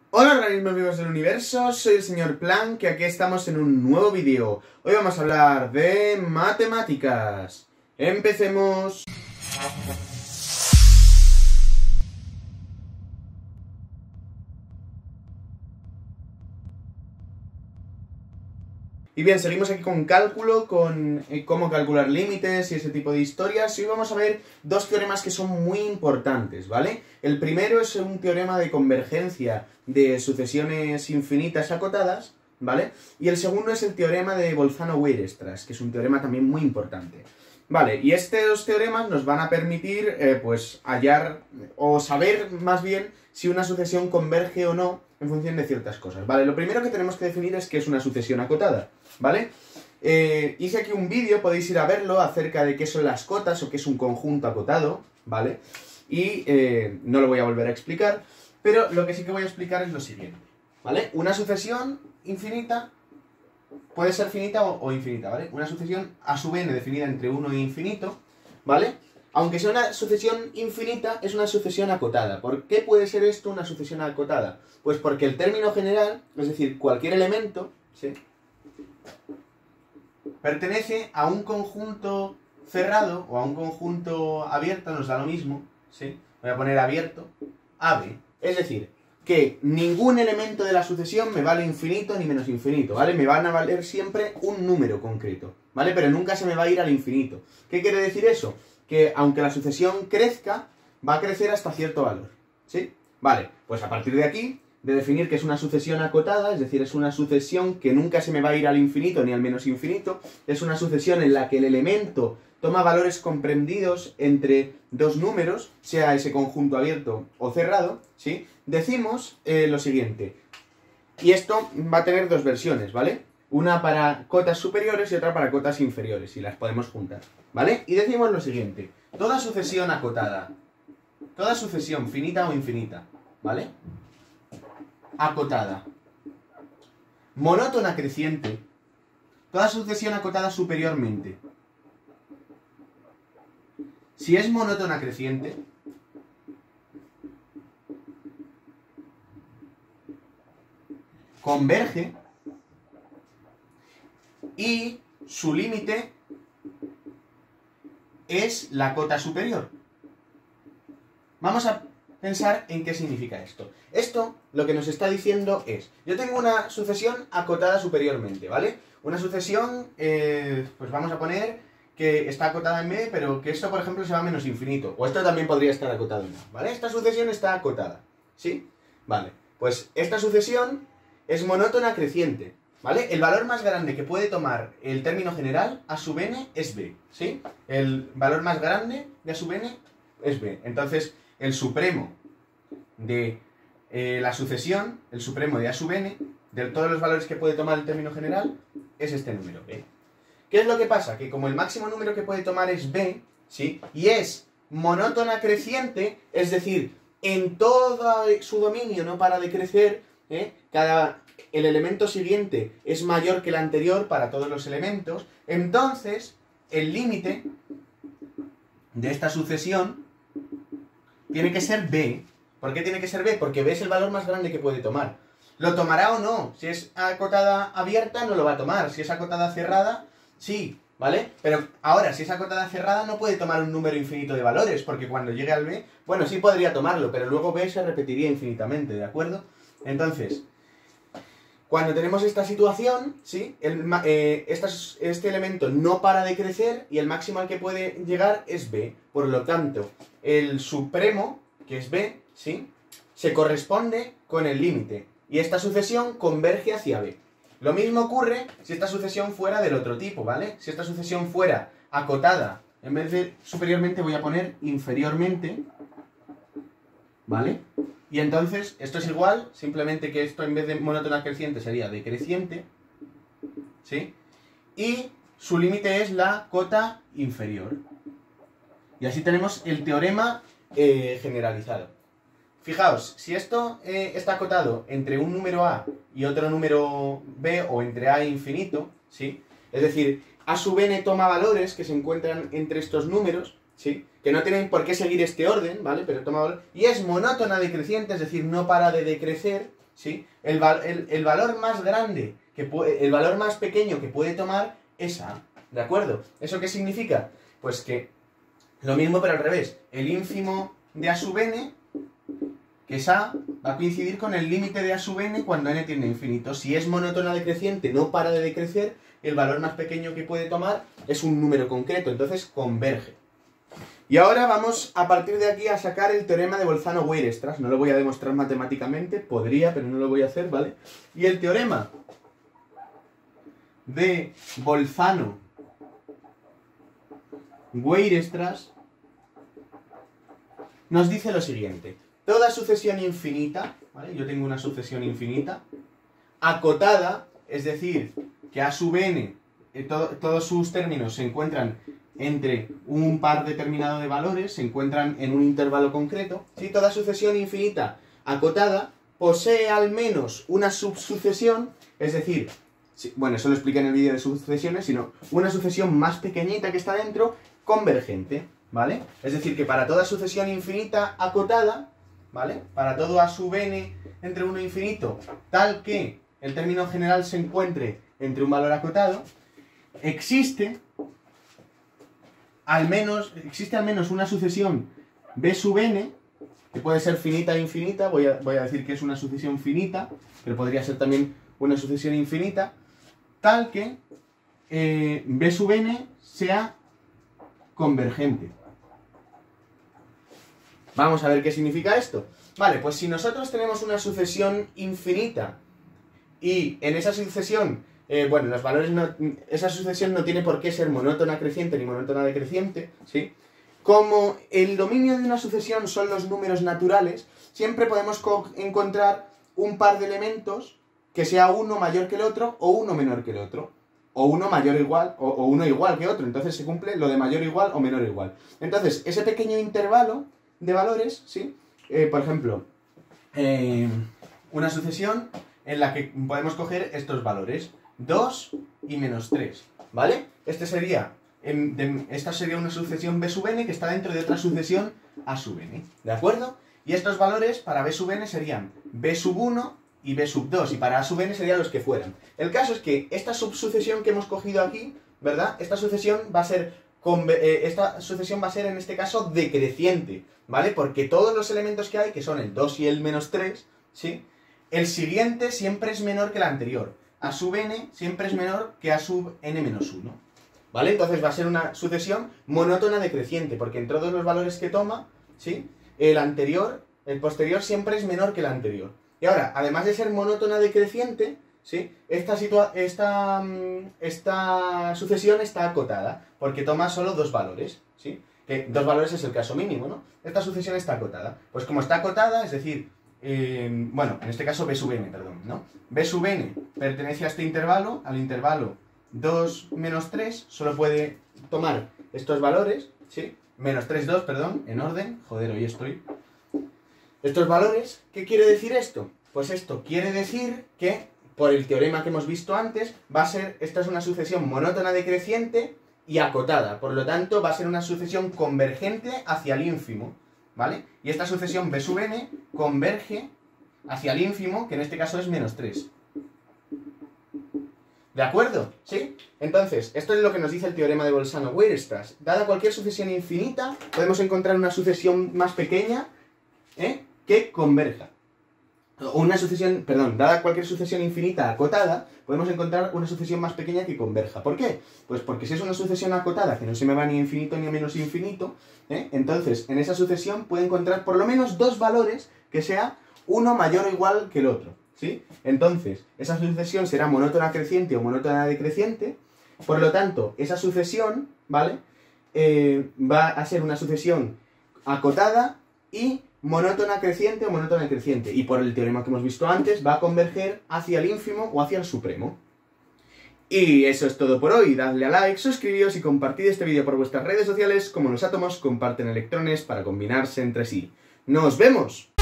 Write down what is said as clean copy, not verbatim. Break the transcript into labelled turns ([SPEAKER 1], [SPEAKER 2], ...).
[SPEAKER 1] Hola organismos vivos del universo, soy el señor Plan, que aquí estamos en un nuevo vídeo. Hoy vamos a hablar de matemáticas. Empecemos. Y bien, seguimos aquí con cálculo, con cómo calcular límites y ese tipo de historias. Y hoy vamos a ver dos teoremas que son muy importantes, ¿vale? El primero es un teorema de convergencia de sucesiones infinitas acotadas, ¿vale? Y el segundo es el teorema de Bolzano-Weierstrass, que es un teorema también muy importante. Vale, y estos teoremas nos van a permitir, pues, hallar o saber más bien si una sucesión converge o no en función de ciertas cosas. Vale, lo primero que tenemos que definir es qué es una sucesión acotada, ¿vale? Hice aquí un vídeo, podéis ir a verlo, acerca de qué son las cotas o qué es un conjunto acotado, ¿vale? Y no lo voy a volver a explicar, pero lo que sí que voy a explicar es lo siguiente, ¿vale? Una sucesión infinita puede ser finita o infinita, ¿vale? Una sucesión a sub n definida entre 1 e infinito, ¿vale? Aunque sea una sucesión infinita, es una sucesión acotada. ¿Por qué puede ser esto una sucesión acotada? Pues porque el término general, es decir, cualquier elemento, ¿sí?, pertenece a un conjunto cerrado o a un conjunto abierto, nos da lo mismo, ¿sí? Voy a poner abierto, AB. Es decir, que ningún elemento de la sucesión me vale infinito ni menos infinito, ¿vale? Me van a valer siempre un número concreto, ¿vale? Pero nunca se me va a ir al infinito. ¿Qué quiere decir eso? Que aunque la sucesión crezca, va a crecer hasta cierto valor, ¿sí? Vale, pues a partir de aquí, de definir que es una sucesión acotada, es decir, es una sucesión que nunca se me va a ir al infinito ni al menos infinito, es una sucesión en la que el elemento toma valores comprendidos entre dos números, sea ese conjunto abierto o cerrado, ¿sí? Decimos lo siguiente, y esto va a tener dos versiones, ¿vale? Una para cotas superiores y otra para cotas inferiores, y las podemos juntar, ¿vale? Y decimos lo siguiente, toda sucesión acotada, toda sucesión finita o infinita, ¿vale?, acotada, monótona creciente, toda sucesión acotada superiormente. Si es monótona creciente, converge y su límite es la cota superior. Vamos a pensar en qué significa esto. Esto lo que nos está diciendo es, yo tengo una sucesión acotada superiormente, ¿vale? Una sucesión, pues vamos a poner que está acotada en B, pero que esto, por ejemplo, se va a menos infinito. O esto también podría estar acotado en A, ¿vale? Esta sucesión está acotada, ¿sí? Vale, pues esta sucesión es monótona creciente, ¿vale? El valor más grande que puede tomar el término general a sub n es B, ¿sí? El valor más grande de a sub n es B. Entonces, el supremo de la sucesión, el supremo de a sub n, de todos los valores que puede tomar el término general, es este número, B. ¿Qué es lo que pasa? Que como el máximo número que puede tomar es B, ¿sí?, y es monótona creciente, es decir, en todo su dominio no para de crecer, el elemento siguiente es mayor que el anterior para todos los elementos, entonces el límite de esta sucesión tiene que ser B. ¿Por qué tiene que ser B? Porque B es el valor más grande que puede tomar. ¿Lo tomará o no? Si es acotada abierta, no lo va a tomar. Si es acotada cerrada, sí, ¿vale? Pero ahora, si es acotada cerrada, no puede tomar un número infinito de valores, porque cuando llegue al B, bueno, sí podría tomarlo, pero luego B se repetiría infinitamente, ¿de acuerdo? Entonces, cuando tenemos esta situación, ¿sí?, este elemento no para de crecer y el máximo al que puede llegar es B. Por lo tanto, el supremo, que es B, ¿sí?, se corresponde con el límite. Y esta sucesión converge hacia B. Lo mismo ocurre si esta sucesión fuera del otro tipo, ¿vale? Si esta sucesión fuera acotada, en vez de superiormente voy a poner inferiormente, ¿vale? Y entonces, esto es igual, simplemente que esto en vez de monótona creciente sería decreciente, ¿sí? Y su límite es la cota inferior. Y así tenemos el teorema generalizado. Fijaos, si esto está acotado entre un número A y otro número B, o entre A e infinito, ¿sí?, es decir, A sub n toma valores que se encuentran entre estos números, ¿sí?, que no tienen por qué seguir este orden, ¿vale?, pero toma valor, y es monótona decreciente, es decir, no para de decrecer, ¿sí? El valor más grande, el valor más pequeño que puede tomar es A, ¿de acuerdo? ¿Eso qué significa? Pues que lo mismo pero al revés, el ínfimo de A sub n, que es A, va a coincidir con el límite de A sub n cuando n tiende a infinito. Si es monótona decreciente, no para de decrecer, el valor más pequeño que puede tomar es un número concreto, entonces converge. Y ahora vamos a partir de aquí a sacar el teorema de Bolzano-Weierstrass. No lo voy a demostrar matemáticamente, podría, pero no lo voy a hacer, ¿vale? Y el teorema de Bolzano-Weierstrass nos dice lo siguiente. Toda sucesión infinita, ¿vale? Yo tengo una sucesión infinita, acotada, es decir, que A sub n, todos sus términos se encuentran entre un par determinado de valores, se encuentran en un intervalo concreto. ¿Sí? Toda sucesión infinita acotada posee al menos una subsucesión, es decir, bueno, eso lo expliqué en el vídeo de sucesiones, sino una sucesión más pequeñita que está dentro, convergente, ¿vale? Es decir, que para toda sucesión infinita acotada, ¿vale? Para todo A sub n entre 1 e infinito, tal que el término general se encuentre entre un valor acotado, existe al menos una sucesión B sub n, que puede ser finita e infinita, voy a decir que es una sucesión finita, pero podría ser también una sucesión infinita, tal que B sub n sea convergente. Vamos a ver qué significa esto. Vale, pues si nosotros tenemos una sucesión infinita y en esa sucesión, bueno, los valores esa sucesión no tiene por qué ser monótona creciente ni monótona decreciente, ¿sí? Como el dominio de una sucesión son los números naturales, siempre podemos encontrar un par de elementos que sea uno mayor que el otro o uno menor que el otro. O uno mayor o igual, o uno igual que otro. Entonces se cumple lo de mayor igual o menor igual. Entonces, ese pequeño intervalo de valores, ¿sí? Por ejemplo, una sucesión en la que podemos coger estos valores, 2 y menos 3, ¿vale? Esta sería una sucesión B sub n que está dentro de otra sucesión A sub n, ¿de acuerdo? Y estos valores para B sub n serían B sub 1 y B sub 2, y para A sub n serían los que fueran. El caso es que esta subsucesión que hemos cogido aquí, ¿verdad? Esta sucesión va a ser en este caso decreciente, ¿vale? Porque todos los elementos que hay, que son el 2 y el menos 3, ¿sí? El siguiente siempre es menor que el anterior. A sub n siempre es menor que A sub n menos 1, ¿vale? Entonces va a ser una sucesión monótona decreciente, porque en todos los valores que toma, ¿sí? El posterior siempre es menor que el anterior. Y ahora, además de ser monótona decreciente, ¿sí? Esta sucesión está acotada, porque toma solo dos valores, ¿sí? Que dos valores es el caso mínimo, ¿no? Esta sucesión está acotada. Pues como está acotada, es decir, bueno, en este caso B sub n, perdón, ¿no? B sub n pertenece a este intervalo, al intervalo 2 menos 3, solo puede tomar estos valores, ¿sí? Menos 3, 2, perdón, en orden, joder, hoy estoy. Estos valores, ¿qué quiere decir esto? Pues esto quiere decir que, por el teorema que hemos visto antes, esta es una sucesión monótona decreciente y acotada, por lo tanto va a ser una sucesión convergente hacia el ínfimo, ¿vale? Y esta sucesión B sub n converge hacia el ínfimo, que en este caso es menos 3. ¿De acuerdo? ¿Sí? Entonces, esto es lo que nos dice el teorema de Bolzano-Weierstrass. Dada cualquier sucesión infinita, podemos encontrar una sucesión más pequeña, que converja. O una sucesión, perdón, dada cualquier sucesión infinita acotada, podemos encontrar una sucesión más pequeña que converja. ¿Por qué? Pues porque si es una sucesión acotada que no se me va ni a infinito ni a menos infinito, entonces en esa sucesión puedo encontrar por lo menos dos valores que sea uno mayor o igual que el otro, ¿sí? Entonces, esa sucesión será monótona creciente o monótona decreciente, por lo tanto, esa sucesión, ¿vale? Va a ser una sucesión acotada y monótona creciente o monótona decreciente, y por el teorema que hemos visto antes va a converger hacia el ínfimo o hacia el supremo. Y eso es todo por hoy. Dadle a like, suscribíos y compartid este vídeo por vuestras redes sociales, como los átomos comparten electrones para combinarse entre sí. ¡Nos vemos!